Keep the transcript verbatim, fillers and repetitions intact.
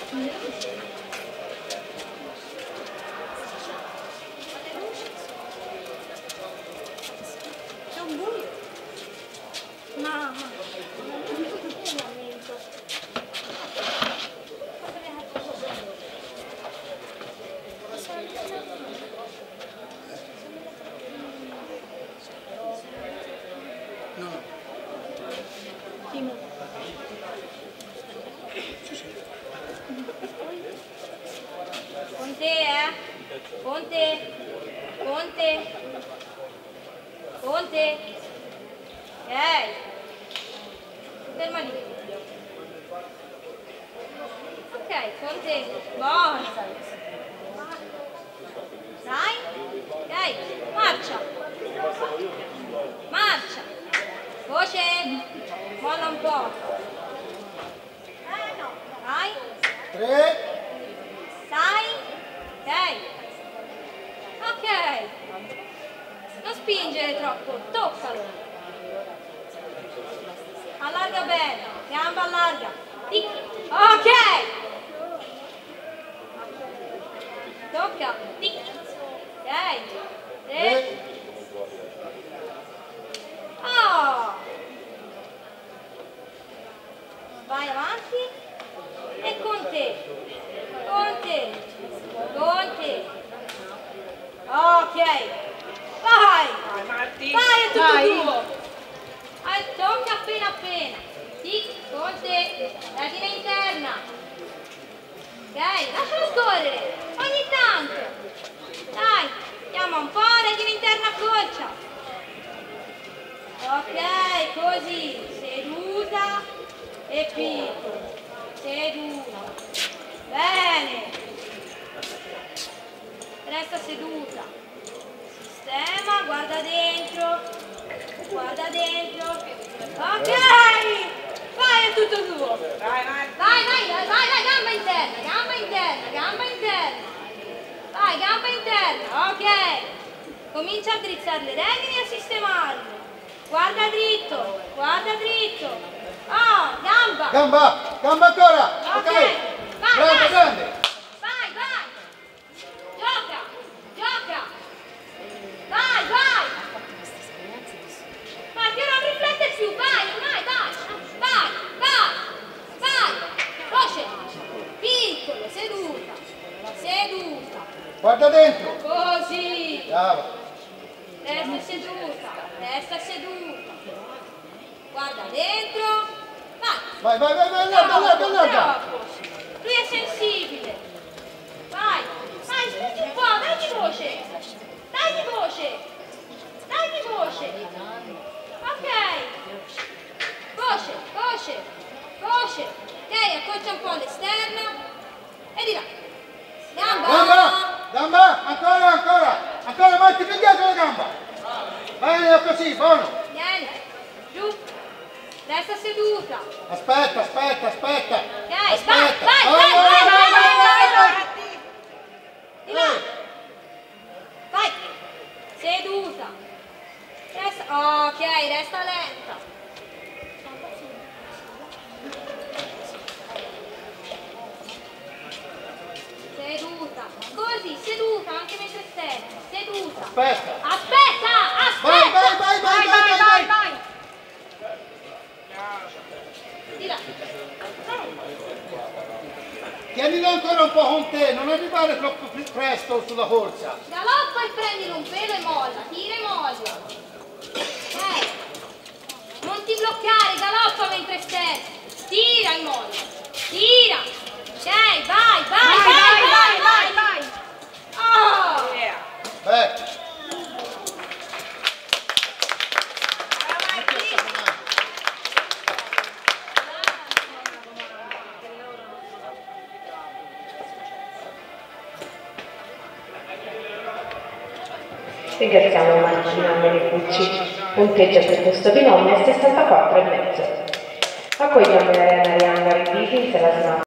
C'è un buio. Mamma. No. Timo. Con te, eh? Con te. Con te. Con te. Ehi. Ferma lì. Ok, con te. Buono. Dai. Dai. Marcia. Marcia. Voce. Molla un po'. Dai. Tre. Dai. Dai. Ok. Non spingere troppo, toccalo. Allarga bene, gamba allarga. Tic. Ok. Tocca. Tic. Dai. Tre. Oh. Vai avanti. E con te. Con te. Con te. Ok. Vai. Vai Marti. Vai, è tutto Vai. tuo. Ah, tocca appena appena. Tic, con te. Latina interna. Ok, lascialo scorrere. Ogni tanto. Dai, chiama un po', latina interna accorcia. Ok, così. Seduta e picco. Seduta. Bene. Resta seduta. Sistema, guarda dentro. Guarda dentro. Ok. Vai, è tutto tuo. Vai Marti. Vai, vai, vai, vai, gamba interna, gamba interna, gamba interna. Vai, gamba interna. Ok. Comincia a drizzare le redini e a sistemarle. Guarda dritto, guarda dritto. Oh, gamba. Gamba. Gamba ancora. Ok. Ok. Vai, Grande, vai. grande. Vai, vai. Gioca, gioca. Vai, vai. Vai, che non riflette più. Vai, ormai, vai. Vai, vai. Vai. Voce. Piccolo, seduta. Seduta. Guarda dentro. Così. Brava. Resta seduta. Resta seduta. Guarda dentro. Vai. Vai, vai, vai, vai, allarga, allarga, allarga. Troppo. Lui è sensibile. Vai. Vai, spingi un po'. Dagli voce. Dagli voce. Dagli voce. Ok. Voce, voce, voce. Ok, accorcia un po' all'esterno. E di là. Gamba. Gamba. Gamba. Ancora, ancora. Ancora, metti più dietro la gamba. Bene, così, buono. Vieni. Giù. Resta seduta. Aspetta, aspetta, aspetta. Ok, vai, Aspetta. vai, vai, vai, vai, vai, vai, vai. Di là. Vai. Seduta. Resta, ok, resta lenta. Seduta. Così, seduta, anche mentre stai. Seduta. Aspetta. Aspetta, aspetta. Vai, vai, vai, vai, vai, vai, vai. Di là. Tienilo ancora un po' con te, non arrivare troppo presto sulla corsa. Galoppa e prendilo un pelo e molla, tira e molla. Ok. Non ti bloccare, galoppa mentre stai. Tira e molla. Tira. Ok, vai, vai, vai, vai, vai, vai. Oh. Yeah. Beh. Ringraziamo Martina Melicucci, punteggio per questo binomio è sessantaquattro e mezzo. Accogliamo Elena Rianga Ribisi in sella